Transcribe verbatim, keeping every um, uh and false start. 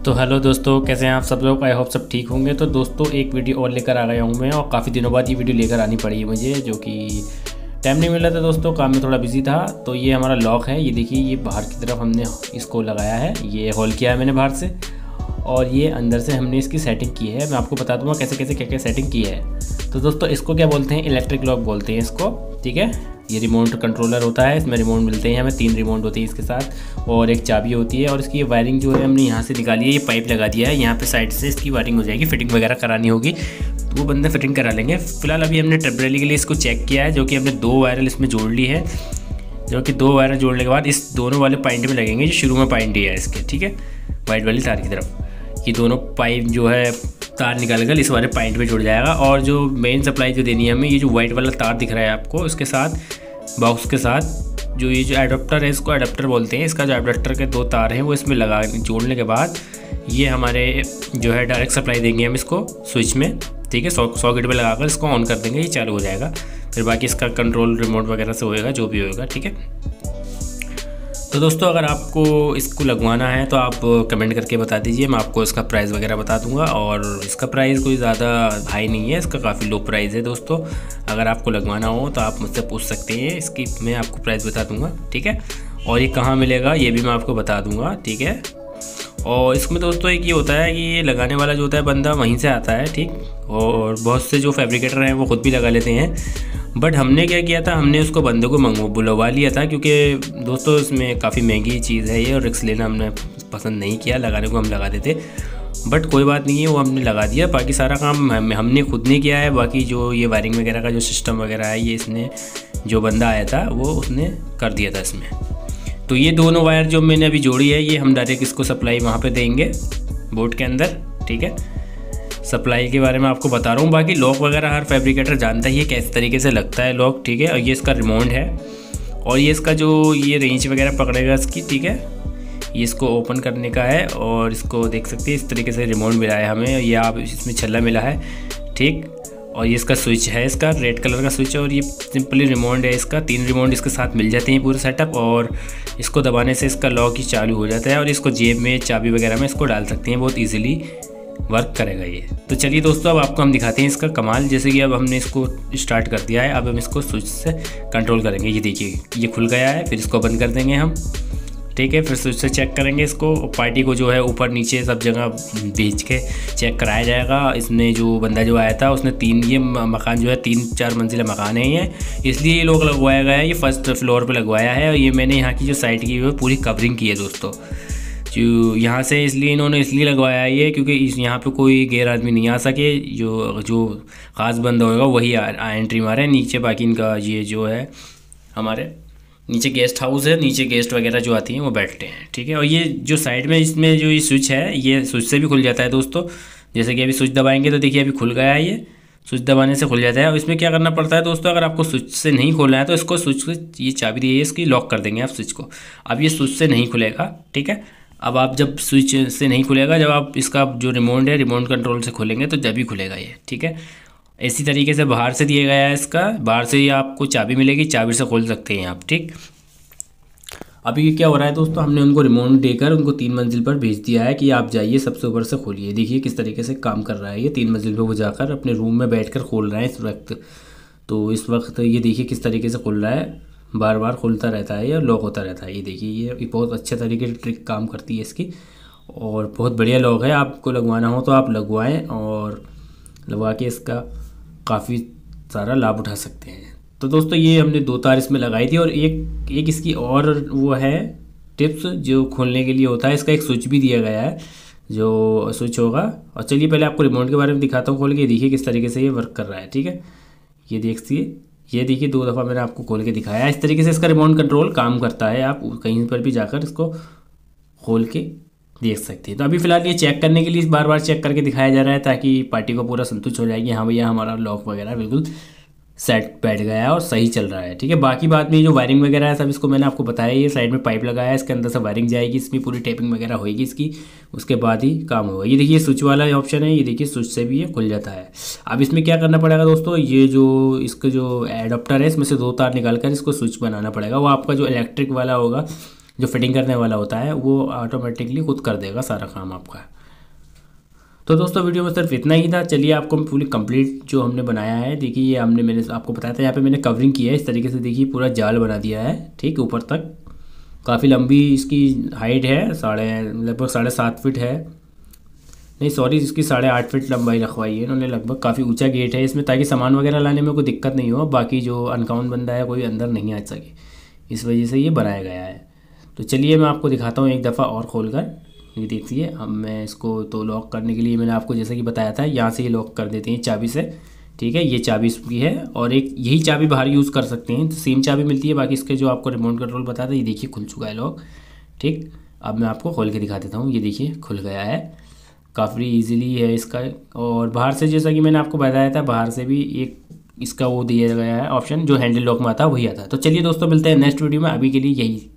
तो हेलो दोस्तों, कैसे हैं आप सब लोग। आई होप सब ठीक होंगे। तो दोस्तों एक वीडियो और लेकर आ गया हूँ मैं, और काफ़ी दिनों बाद ये वीडियो लेकर आनी पड़ी है मुझे, जो कि टाइम नहीं मिला था दोस्तों, काम में थोड़ा बिजी था। तो ये हमारा लॉक है, ये देखिए, ये बाहर की तरफ हमने इसको लगाया है, ये होल किया है मैंने बाहर से, और ये अंदर से हमने इसकी सेटिंग की है। मैं आपको बता दूंगा कैसे कैसे क्या क्या सेटिंग की है। तो दोस्तों इसको क्या बोलते हैं, इलेक्ट्रिक लॉक बोलते हैं इसको, ठीक है। ये रिमोट कंट्रोलर होता है, इसमें रिमोट मिलते हैं हमें, तीन रिमोट होती है इसके साथ, और एक चाबी होती है। और इसकी वायरिंग जो है हमने यहाँ से निकाली है, ये पाइप लगा दिया है यहाँ पे साइड से, इसकी वायरिंग हो जाएगी। फिटिंग वगैरह करानी होगी तो वो बंदे फिटिंग करा लेंगे। फिलहाल अभी हमने टेम्परेरी के लिए इसको चेक किया है, जो कि हमने दो वायरल इसमें जोड़ ली है, जो कि दो वायर जोड़ने के बाद इस दोनों वाले पॉइंट में लगेंगे, जो शुरू में पॉइंट है इसके, ठीक है, वाइट वाली तार की तरफ। ये दोनों पाइप जो है तार निकाल कर इस वाले पॉइंट पे जुड़ जाएगा। और जो मेन सप्लाई जो देनी है हमें, ये जो वाइट वाला तार दिख रहा है आपको, इसके साथ बॉक्स के साथ जो ये जो एडाप्टर है, इसको एडाप्टर बोलते हैं। इसका जो एडाप्टर के दो तार हैं वो इसमें लगा जोड़ने के बाद ये हमारे जो है डायरेक्ट सप्लाई देंगे हम इसको स्विच में, ठीक है। सॉ सॉकेट पे लगाकर इसको ऑन कर देंगे, ये चालू हो जाएगा। फिर बाकी इसका कंट्रोल रिमोट वगैरह से होएगा, जो भी होएगा, ठीक है। तो दोस्तों अगर आपको इसको लगवाना है तो आप कमेंट करके बता दीजिए, मैं आपको इसका प्राइस वगैरह बता दूंगा। और इसका प्राइस कोई ज़्यादा हाई नहीं है, इसका काफ़ी लो प्राइस है दोस्तों। अगर आपको लगवाना हो तो आप मुझसे पूछ सकते हैं, इसकी मैं आपको प्राइस बता दूंगा, ठीक है। और ये कहाँ मिलेगा ये भी मैं आपको बता दूँगा, ठीक है। और इसमें दोस्तों एक ये होता है कि ये लगाने वाला जो होता है बंदा वहीं से आता है, ठीक। और बहुत से जो फैब्रिकेटर हैं वो ख़ुद भी लगा लेते हैं, बट हमने क्या किया था, हमने उसको बंदे को मंगवा बुलवा लिया था, क्योंकि दोस्तों इसमें काफ़ी महंगी चीज़ है ये, और रिस्क लेना हमने पसंद नहीं किया। लगाने को हम लगा देते, बट कोई बात नहीं है, वो हमने लगा दिया। बाकी सारा काम हम, हमने खुद ने किया है। बाकी जो ये वायरिंग वगैरह का जो सिस्टम वगैरह है, ये इसने जो बंदा आया था वो उसने कर दिया था इसमें। तो ये दोनों वायर जो मैंने अभी जोड़ी है, ये हम डायरेक्ट इसको सप्लाई वहाँ पे देंगे बोर्ड के अंदर, ठीक है। सप्लाई के बारे में आपको बता रहा हूँ। बाकी लॉक वगैरह हर फैब्रिकेटर जानता ही है किस तरीके से लगता है लॉक, ठीक है। और ये इसका रिमोट है, और ये इसका जो ये रेंज वगैरह पकड़ेगा इसकी, ठीक है। ये इसको ओपन करने का है, और इसको देख सकते हैं इस तरीके से रिमोट मिला है हमें, ये आप इसमें छल्ला मिला है, ठीक। और ये इसका स्विच है, इसका रेड कलर का स्विच है, और ये सिंपली रिमोट है इसका। तीन रिमोट इसके साथ मिल जाते हैं पूरे सेटअप, और इसको दबाने से इसका लॉक ही चालू हो जाता है। और इसको जेब में चाबी वगैरह में इसको डाल सकते हैं, बहुत ईजिली वर्क करेगा ये। तो चलिए दोस्तों अब आपको हम दिखाते हैं इसका कमाल। जैसे कि अब हमने इसको स्टार्ट कर दिया है, अब हम इसको स्विच से कंट्रोल करेंगे। ये देखिए ये खुल गया है, फिर इसको बंद कर देंगे हम, ठीक है। फिर स्विच से चेक करेंगे इसको। पार्टी को जो है ऊपर नीचे सब जगह भेज के चेक कराया जाएगा। इसमें जो बंदा जो आया था उसने तीन, ये मकान जो है तीन चार मंजिला मकान है ये, इसलिए ये लोग लगवाया गया है, ये फर्स्ट फ्लोर पे लगवाया है। और ये मैंने यहाँ की जो साइड की है पूरी कवरिंग की है दोस्तों, जो यहाँ से इसलिए इन्होंने इसलिए लगवाया है ये, क्योंकि इस यहाँ पे कोई गैर आदमी नहीं आ सके, जो जो ख़ास बंदा होगा वही एंट्री मारे नीचे। बाकी इनका ये जो है हमारे नीचे गेस्ट हाउस है, नीचे गेस्ट वगैरह जो आती हैं वो बैठते हैं, ठीक है। और ये जो साइड में इसमें जो ये स्विच है, ये स्विच से भी खुल जाता है दोस्तों। जैसे कि अभी स्विच दबाएंगे तो देखिए अभी खुल गया है, ये स्विच दबाने से खुल जाता है। और इसमें क्या करना पड़ता है दोस्तों, अगर आपको स्विच से नहीं खोलना है तो इसको स्विच से ये चाबी दी है इसकी, लॉक कर देंगे आप स्विच को। अब ये स्विच से नहीं खुलेगा, ठीक है। अब आप जब स्विच से नहीं खुलेगा, जब आप इसका जो रिमोट है रिमोट कंट्रोल से खोलेंगे तो जब ही खुलेगा ये, ठीक है। इसी तरीके से बाहर से दिया गया है इसका, बाहर से ही आपको चाबी मिलेगी, चाबी से खोल सकते हैं आप, ठीक। अभी क्या हो रहा है दोस्तों, हमने उनको रिमोट देकर उनको तीन मंजिल पर भेज दिया है कि आप जाइए सबसे ऊपर से खोलिए। देखिए किस तरीके से काम कर रहा है ये, तीन मंजिल पर वो जाकर अपने रूम में बैठकर खोल रहा है इस वक्त। तो इस वक्त ये देखिए किस तरीके से खुल रहा है, बार बार खुलता रहता है या लॉक होता रहता है। ये देखिए ये बहुत अच्छे तरीके से ट्रिक काम करती है इसकी, और बहुत बढ़िया लॉक है। आपको लगवाना हो तो आप लगवाएं, और लगवा के इसका काफ़ी सारा लाभ उठा सकते हैं। तो दोस्तों ये हमने दो तार इसमें लगाई थी, और एक एक इसकी और वो है टिप्स जो खोलने के लिए होता है, इसका एक स्विच भी दिया गया है जो स्विच होगा। और चलिए पहले आपको रिमोट के बारे में दिखाता हूँ खोल के। देखिए किस तरीके से ये वर्क कर रहा है, ठीक है। ये देखिए ये देखिए दो दफ़ा मैंने आपको खोल के दिखाया है। इस तरीके से इसका रिमोट कंट्रोल काम करता है, आप कहीं पर भी जाकर इसको खोल के देख सकते हैं। तो अभी फ़िलहाल ये चेक करने के लिए बार बार चेक करके दिखाया जा रहा है, ताकि पार्टी को पूरा संतुष्ट हो जाएगी, हाँ भैया हमारा लॉक वगैरह बिल्कुल सेट बैठ गया है और सही चल रहा है, ठीक है। बाकी बात में जो वायरिंग वगैरह है सब इसको मैंने आपको बताया, ये साइड में पाइप लगाया है, इसके अंदर से वायरिंग जाएगी, इसमें पूरी टेपिंग वगैरह होगी इसकी, उसके बाद ही काम होगा। ये देखिए स्विच वाला ऑप्शन है, ये देखिए स्विच से भी ये खुल जाता है। अब इसमें क्या करना पड़ेगा दोस्तों, ये जो इसका जो एडाप्टर है इसमें से दो तार निकाल कर इसको स्विच बनाना पड़ेगा। वो आपका जो इलेक्ट्रिक वाला होगा जो फिटिंग करने वाला होता है वो ऑटोमेटिकली खुद कर देगा सारा काम आपका। तो दोस्तों वीडियो में सिर्फ इतना ही था। चलिए आपको पूरी कंप्लीट जो हमने बनाया है, देखिए ये हमने मैंने आपको बताया था, यहाँ पे मैंने कवरिंग की है इस तरीके से, देखिए पूरा जाल बना दिया है ठीक ऊपर तक। काफ़ी लंबी इसकी हाइट है, साढ़े लगभग साढ़े सात फिट है, नहीं सॉरी इसकी साढ़े आठ फिट लंबाई रखवाई है इन्होंने लगभग। काफ़ी ऊंचा गेट है इसमें, ताकि सामान वगैरह लाने में कोई दिक्कत नहीं हो, बाकी जो अनकाउंट बंदा है कोई अंदर नहीं आ सके, इस वजह से ये बनाया गया है। तो चलिए मैं आपको दिखाता हूँ एक दफ़ा और खोल कर। ये देखिए अब मैं इसको तो लॉक करने के लिए मैंने आपको जैसे कि बताया था, यहाँ से ये लॉक कर देते हैं चाबी से, ठीक है। ये चाबी इसकी है और एक यही चाबी बाहर यूज़ कर सकते हैं, तो सेम चाबी मिलती है। बाकी इसके जो आपको रिमोट कंट्रोल बताया था, ये देखिए खुल चुका है लॉक, ठीक। अब मैं आपको खोल के दिखा देता हूँ, ये देखिए खुल गया है, काफ़ी इजीली है इसका। और बाहर से जैसा कि मैंने आपको बताया था, बाहर से भी एक इसका वो दिया गया है ऑप्शन, जो हैंडल लॉक में आता है वही आता है। तो चलिए दोस्तों मिलते हैं नेक्स्ट वीडियो में, अभी के लिए यही